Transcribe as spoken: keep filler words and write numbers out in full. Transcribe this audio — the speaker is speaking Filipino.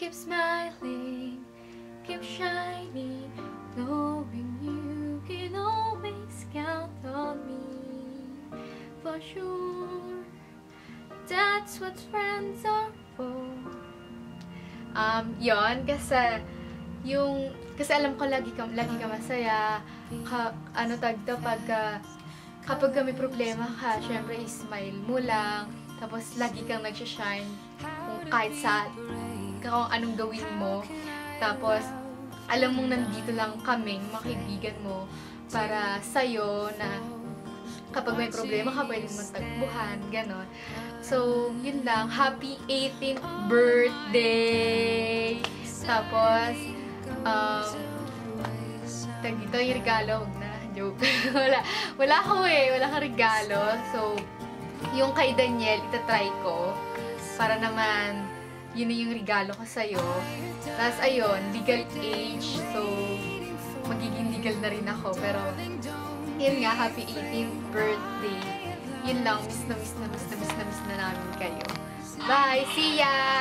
keep smiling, keep shining, knowing you can always count on me. For sure, that's what friends are for. Um, yon kasi, yung, kasi alam ko lagi ka, lagi ka masaya, ka, ano tag to, pag, uh, kapag may problema ka, syempre, smile mo lang, tapos lagi kang nagsashine, kung kahit sa, kung anong gawin mo, tapos, alam mong nandito lang kami, mga kaibigan mo, para sa'yo, na, kapag may problema ka, pwede mong tagbuhan, ganon. So, yun lang. Happy eighteenth birthday! Tapos, um, tag dito yung regalo, huwag na. Joke. wala, wala ako eh. Wala kang regalo. So, yung kay Daniel, itatry ko. Para naman, yun yung regalo ko sa'yo. Tapos, ayun, legal age. So, magiging legal na rin ako. Pero, yun nga, happy eighteenth birthday. Yun lang, miss na miss na miss na miss na miss na namin kayo. Bye! See ya!